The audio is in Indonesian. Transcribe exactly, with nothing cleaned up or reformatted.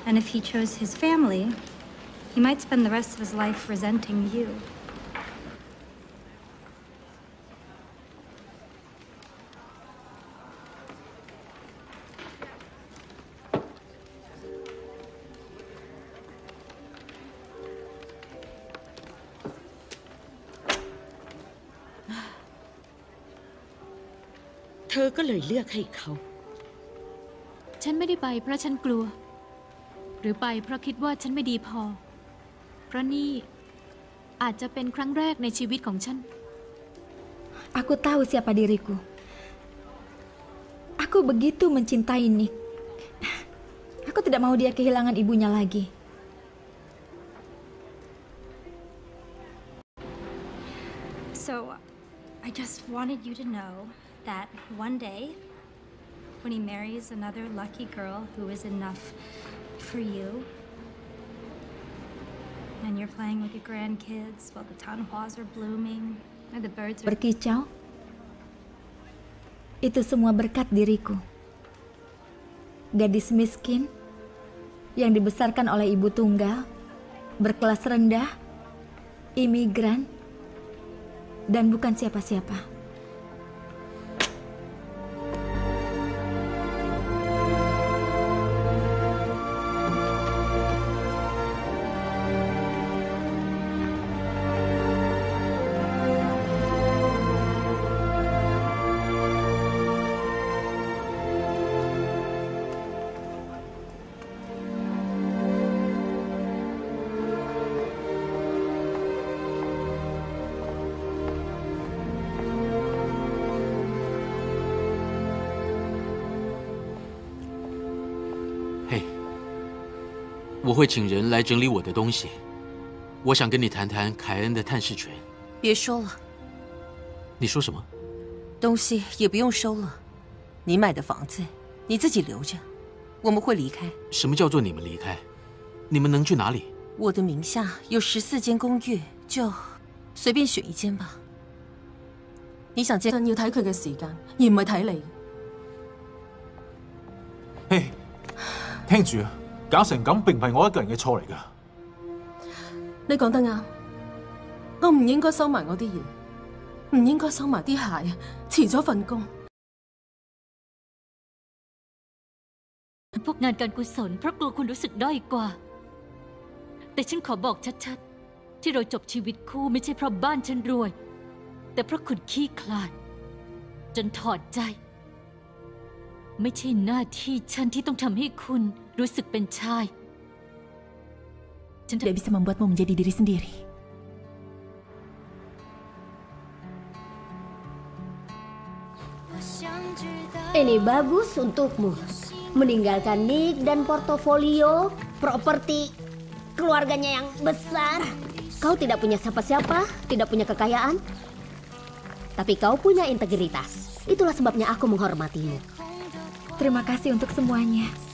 And if he chose his family, he might spend the rest of his life resenting you. เธอก็เลยเลือกให้เขาฉันไม่ได้ไปเพราะฉันกลัวหรือไปเพราะคิดว่าฉันไม่ดีพอเพราะนี่อาจจะเป็นครั้งแรกในชีวิตของฉัน Aku tahu siapa diriku. Aku begitu mencintai Nick. Aku tidak mau dia kehilangan ibunya lagi. So, I just wanted you to know that one day, when he marries another lucky girl who is enough for you, and you're playing with your grandkids while the tanhuas are blooming, and the birds are berkicau, itu semua berkat diriku. Gadis miskin yang dibesarkan oleh ibu tunggal, berkelas rendah, imigran, dan bukan siapa-siapa. 嘿，我会请人来整理我的东西。我想跟你谈谈凯恩的探视权。 别说了。 你说什么？ 东西也不用收了，你买的房子你自己留着，我们会离开。 什么叫做你们離開？你們能去哪裡？ 我的名下有十四間公寓，就隨便選一間吧。你想見？ 要睇佢嘅時間，而唔係睇你。 嘿，聽住啊！搞成咁並唔係我一個人嘅錯嚟㗎。 你講得啱，我唔應該收埋我啲嘢，唔應該收埋啲鞋，辭咗份工。 พวกงานการกุศลเพราะกลัวคุณรู้สึกด้อยกว่าแต่ฉันขอบอกชัดๆที่เราจบชีวิตคู่ไม่ใช่เพราะบ้านฉันรวยแต่เพราะคุณขี้คลาดจนถอดใจไม่ใช่หน้าที่ฉันที่ต้องทำให้คุณรู้สึกเป็นชายฉัน tidak bisa membuatmu menjadi diri sendiri. Ini bagus untukmu. Meninggalkan Nick dan portofolio, properti, keluarganya yang besar. Kau tidak punya siapa-siapa, tidak punya kekayaan. Tapi kau punya integritas. Itulah sebabnya aku menghormatimu. Terima kasih untuk semuanya.